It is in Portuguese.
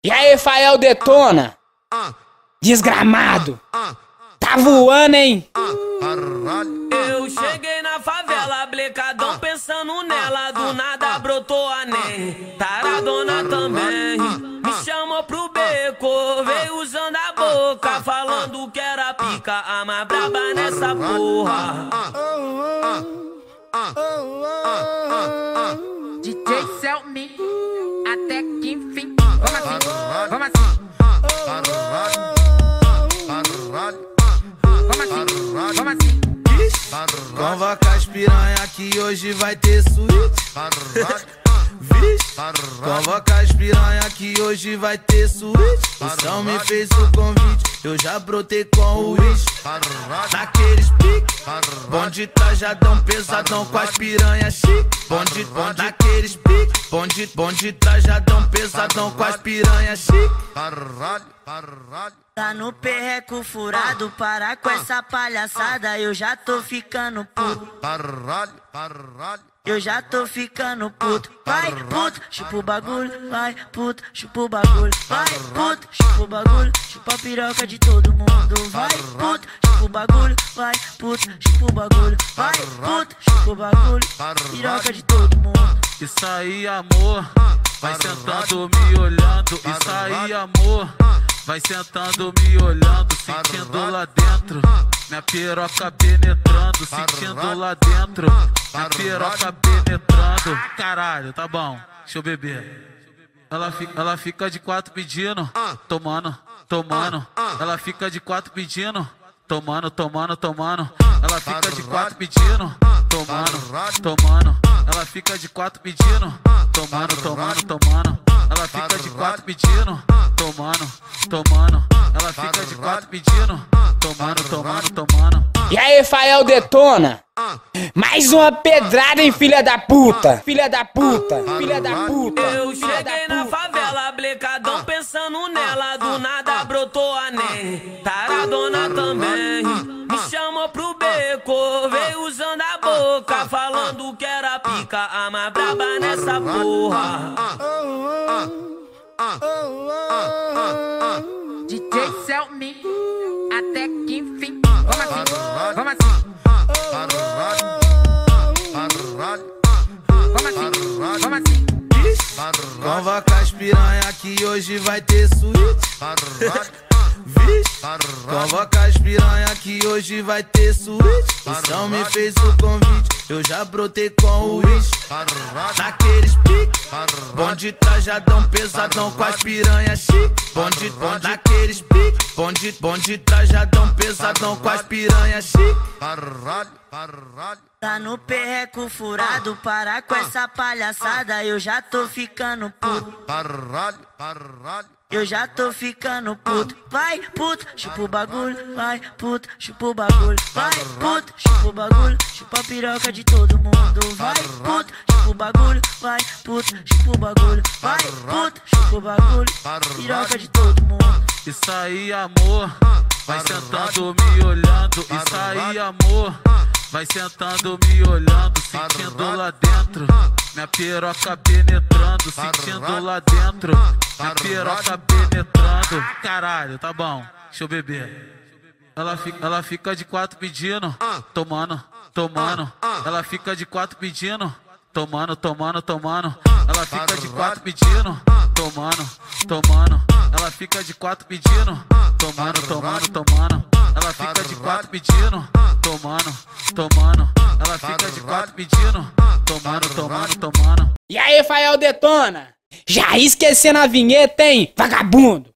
E aí, Fael detona? Desgramado. Tá voando, hein? Eu cheguei na favela, blecadão pensando nela. Do nada brotou a NEM, taradona também. Me chamou pro beco, veio usando a boca, falando que era pica, a mais braba nessa porra. DJ Selmi, até que enfim. Vamos assim, vamos assim. Vamos assim. Convoca as piranha que hoje vai ter suíte. Convoca as piranha que hoje vai ter suíte. O São me fez o convite, eu já brotei com o Wish. Naqueles piques, bonde trajadão pesadão com as piranha chique. Bonde, naqueles piques, bonde trajadão pesadão com as piranha chique. Tá no perreco furado, para com essa palhaçada, eu já tô ficando puto. Eu já tô ficando puto. Vai, puto, chupa o bagulho. Vai, puto, chupa o bagulho. Vai, puto, chupa o bagulho. Chupa a piroca de todo mundo. Vai, puto, chupa o bagulho. Vai, puto, chupa o bagulho. Vai, puto, chupa o bagulho. Piroca de todo mundo. Isso aí, amor, vai sentando me olhando. Isso aí, amor, vai sentando me olhando. Sentindo lá dentro minha piroca penetrando. Sentindo lá dentro minha piroca penetrando. Caralho, tá bom, deixa eu beber. Ela fica de quatro pedindo, tomando. Ela fica de quatro pedindo, tomando. Ela fica de quatro pedindo, tomando. Ela fica de quatro pedindo, tomando. Ela fica de quatro pedindo, tomando. Ela fica de quatro pedindo, tomando. E aí, Fael detona? Mais uma pedrada, hein, filha da puta. Filha da puta. Eu cheguei na favela, blecadão pensando nela. Do nada brotou a NEM, taradona também. Me chamou pro beco, veio usando a boca, falando que era pica, a mais braba nessa porra. DJ Selmi, até que enfim. Vamos assim, vamos assim. Vamos assim. Convoca as piranha que hoje vai ter suíte. Convoca as piranha que hoje vai ter suíte. O São me fez o convite, eu já brotei com o Wish. Naqueles piques, bonde trajadão pesadão com as piranha chique. Bonde, naqueles piques, bonde trajadão pesadão com as piranha chique. Tá no perreco furado, para com essa palhaçada, eu já tô ficando puto. Eu já tô ficando puto. Vai, puto, chupa o bagulho. Vai, puto, chupa o bagulho. Vai, puto, chupa o bagulho. Chupa a piroca de todo mundo. Vai, puto, chupa o bagulho. Vai, puto, chupa o bagulho. Vai, puto, chupa o bagulho. Piroca de todo mundo. Isso aí, amor, vai sentando me olhando. Isso aí, amor, vai sentando me olhando. Sentindo lá dentro minha piroca penetrando. Sentindo lá dentro minha piroca penetrando. Caralho, tá bom, deixa eu beber. Ela fica de quatro pedindo, tomando. Ela fica de quatro pedindo, tomando. Ela fica de quatro pedindo, tomando. Ela fica de quatro pedindo, tomando. Ela fica de quatro pedindo, tomando. Ela fica de quatro pedindo, tomando. E aí, Fael detona? Já esquecendo a vinheta, hein, vagabundo?